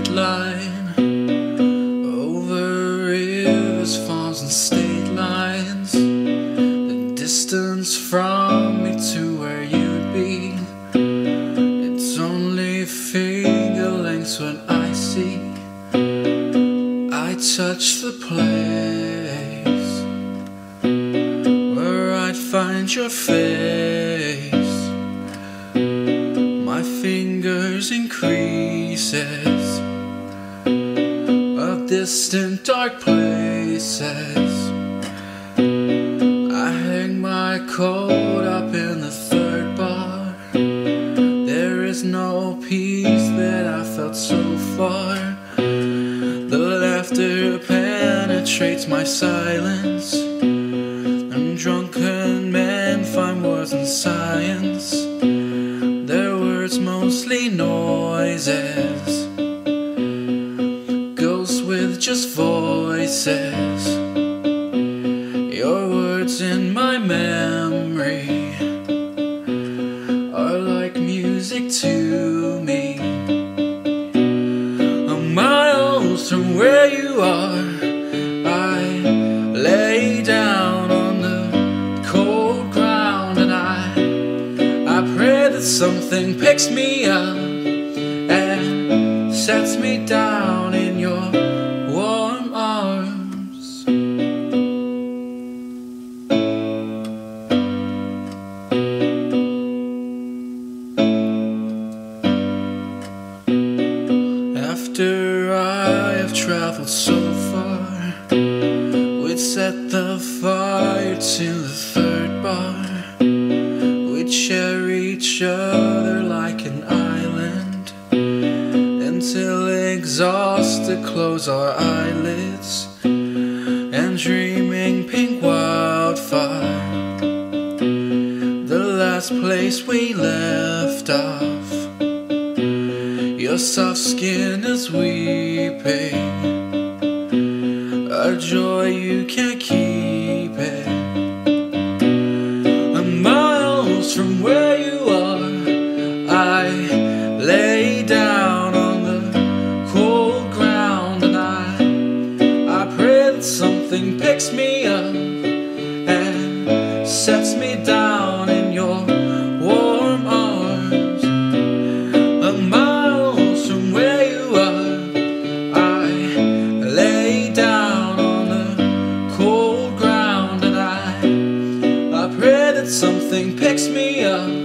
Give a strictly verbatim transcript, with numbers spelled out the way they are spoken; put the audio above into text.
line, over rivers, farms and state lines. The distance from me to where you'd be, it's only finger lengths when I seek. I touch the place where I'd find your face. My fingers in creases of distant dark places. I hang my coat up in the third bar. There is no peace that I felt so far. The laughter penetrates my silence, and drunken men find words in science. Their words mostly noises, ghosts with just voices. Your words in my memory are like music to me. Miles from where you are, I lay down on the cold ground, and I I pray that something picks me up and sets me down in your warm arms. After I have traveled so far, we'd set the fire to the third bar. We'd share each other like an island, until exhausted close our eyelids, and dreaming pink wildfire, the last place we left off. Your soft skin is weeping, a joy you can't keep it. Miles from where you are, I lay down on the cold ground, and I I pray that something picks me up and sets me down in your warm arms. A mile from where you are, I lay down on the cold ground, and I I pray that something picks me up